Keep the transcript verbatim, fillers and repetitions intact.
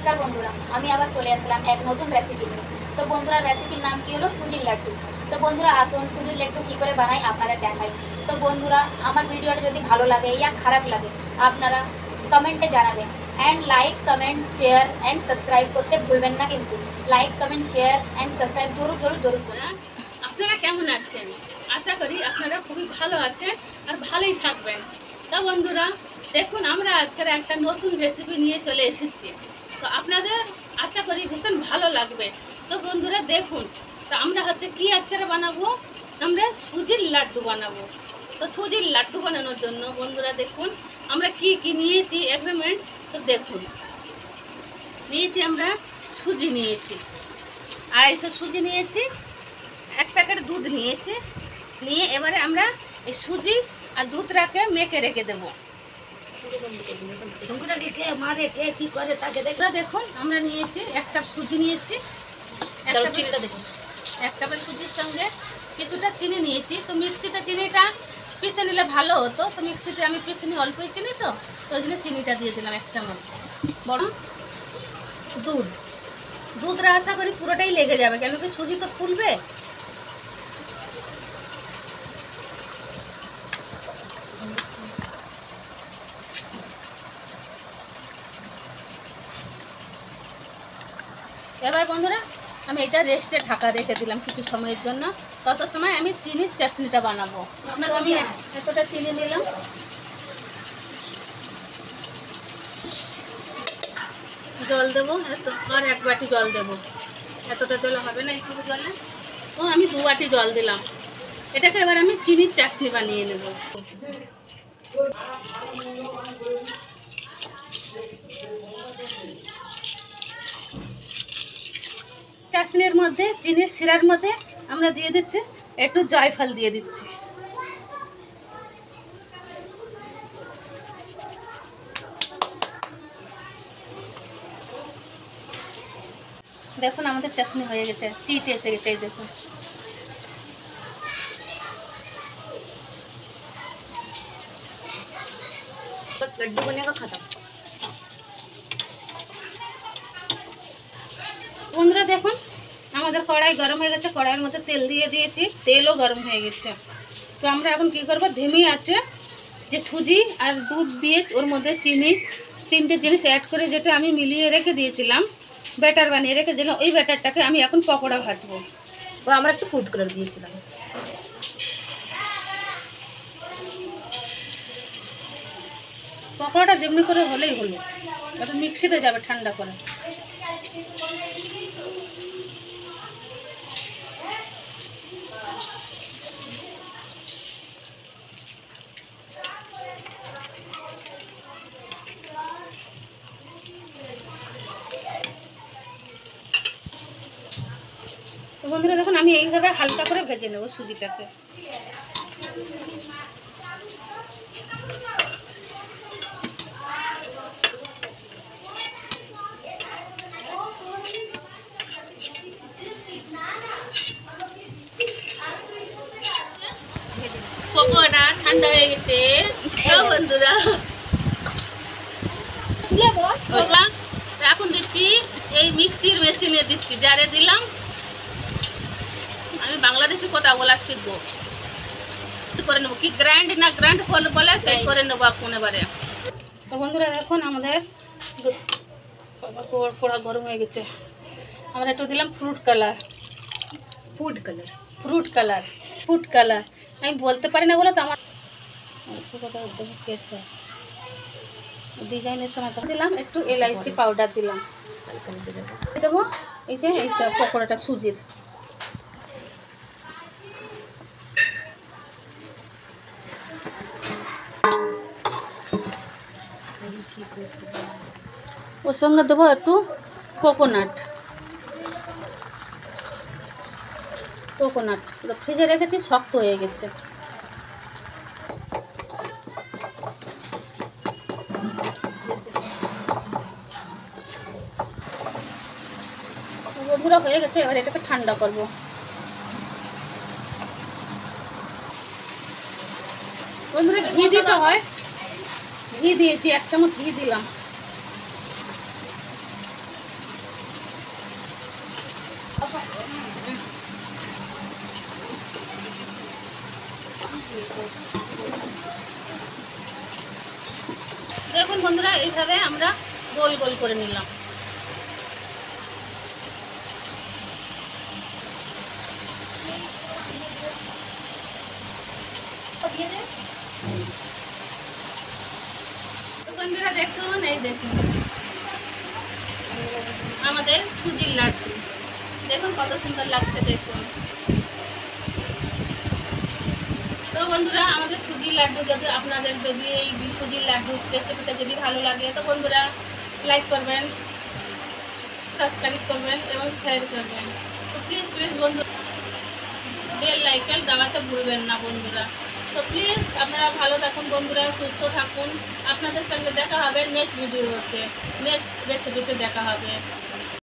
নমস্কার বন্ধুরা, আমি আবার চলে আসলাম এক নতুন রেসিপি নিয়ে। তো বন্ধুরা, রেসিপির নাম কি হলো সুজির লাড্ডু। তো বন্ধুরা আসুন সুজির লাড্ডু কী করে বানাই আপনাদের দেখাই। তো বন্ধুরা, আমার ভিডিওটা যদি ভালো লাগে ইয়া খারাপ লাগে আপনারা কমেন্টে জানাবেন। And like comment share and subscribe করতে ভুলবেন না কিন্তু। Like comment share and subscribe জরুর জরুর জরুর করে। আপনারা কেমন আছেন? আশা করি আপনারা খুবই ভালো আছেন আর ভালোই থাকবেন। তা বন্ধুরা দেখুন, আমরা আজকের একটা নতুন রেসিপি নিয়ে চলে এসেছি। তো আপনাদের আশা করি ভীষণ ভালো লাগবে। তো বন্ধুরা দেখুন, তো আমরা হচ্ছে কি আজকের বানাবো, আমরা সুজির লাড্ডু বানাবো। তো সুজির লাড্ডু বানানোর জন্য বন্ধুরা দেখুন আমরা কি কি নিয়েছি এগ্রিমেন্ট। তো দেখুন, নিয়েছি আমরা সুজি নিয়েছি, আড়াইশো সুজি নিয়েছি, এক প্যাকেট দুধ নিয়েছি। নিয়ে এবারে আমরা এই সুজি আর দুধটাকে মেখে রেখে দেবো। দেখুন আমরা নিয়েছি এক কাপ সুজি নিয়েছি, দেখুন এক কাপের সুজির সঙ্গে কিছুটা চিনি নিয়েছি। তো মিক্সিতে চিনিটা পিষে নিলে ভালো হতো, তো মিক্সিতে আমি পিষে নিই অল্পই চিনি, তো তো ওই জন্য চিনিটা দিয়ে দিলাম এক চামচ। বরং দুধ দুধটা আশা করি পুরোটাই লেগে যাবে, কেন কি সুজি তো ফুলবে। এবার বন্ধুরা আমি এটা রেস্টে ঢাকা রেখে দিলাম কিছু সময়ের জন্য। তত সময় আমি চিনির চাশনিটা বানাবো। তো আমি এতটা চিনি নিলাম, জল দেবো এত, আর এক বাটি জল দেবো। এতটা জল হবে না, এইটুকু জলে তো আমি দু বাটি জল দিলাম। এটাকে এবার আমি চিনির চাশনি বানিয়ে নেব। চাশনির মধ্যে চিনির শিরার মধ্যে আমরা দিয়ে দিচ্ছি একটু জয়ফল দিয়ে দিচ্ছি। দেখুন আমাদের চাশনি হয়ে গেছে, চিটে এসে গেছে। এই দেখুন बस लड्डू बनेगा खत्म। বন্ধুরা দেখুন আমাদের কড়াই গরম হয়ে গেছে, কড়াইয়ের মধ্যে তেল দিয়ে দিয়েছি, তেলও গরম হয়ে গেছে। তো আমরা এখন কি করব, ধিমি আছে যে সুজি আর দুধ দিয়ে ওর মধ্যে চিনি তিনটে জিনিস অ্যাড করে যেটা আমি মিলিয়ে রেখে দিয়েছিলাম, ব্যাটার বানিয়ে রেখে দিলাম, ওই ব্যাটারটাকে আমি এখন পকোড়া ভাজবো। ও আমরা একটু ফুড কালার দিয়েছিলাম। পকোড়াটা যেমনি করে হলেই হলো, এটা মিক্সিতে যাবে ঠান্ডা করে। তো বন্ধুরা দেখুন আমি এইভাবে হালকা করে ভেজে নেব সুজিটাকে। পকোড়া ঠান্ডা হয়ে গেছে বন্ধুরা, এখন দিচ্ছি এই মিক্সির মেশিনে দিচ্ছি, জারে দিলাম। আমি বাংলাদেশি কথা বলা শিখবো, করে নেবো কি গ্রাইন্ড না গ্রাইন্ড বলে সেই করে নেবো এখন এবারে। তো বন্ধুরা দেখুন আমাদের পোড়া গরম হয়ে গেছে। আমরা একটু দিলাম fruit colour, food colour fruit colour food colour আমি বলতে পারি না বলে তো আমার কেসে ডিজাইনের সময় দিলাম একটু এলাইচি পাউডার দিলাম, দেবো এই যে এইটা পকোড়াটা সুজির। ওর সঙ্গে দেবো একটু কোকোনাট কোকোনাট ওটা ফ্রিজে রেখেছি, শক্ত হয়ে গেছে। বন্ধুরা হয়ে গেছে, এবার এটাকে ঠান্ডা করব। বন্ধুরা ঘি দিতে হয়, ঘি দিয়েছি, এক চামচ ঘি দিলাম। দেখুন বন্ধুরা, এইভাবে আমরা গোল গোল করে নিলাম। তো বন্ধুরা দেখুন, এই দেখুন আমাদের সুজির লাড্ডু, দেখুন কত সুন্দর লাগছে দেখুন। তো বন্ধুরা, আমাদের সুজির লাড্ডু যদি আপনাদের যদি এই সুজির লাড্ডু রেসিপিটা যদি ভালো লাগে তো বন্ধুরা লাইক করবেন, সাবস্ক্রাইব করবেন এবং শেয়ার করবেন। তো প্লিজ প্লিজ বন্ধু বেল লাইকন দাবাতে ভুলবেন না বন্ধুরা। তো প্লিজ আপনারা ভালো থাকুন বন্ধুরা, সুস্থ থাকুন। আপনাদের সঙ্গে দেখা হবে নেক্সট ভিডিওতে, নেক্সট রেসিপিতে দেখা হবে।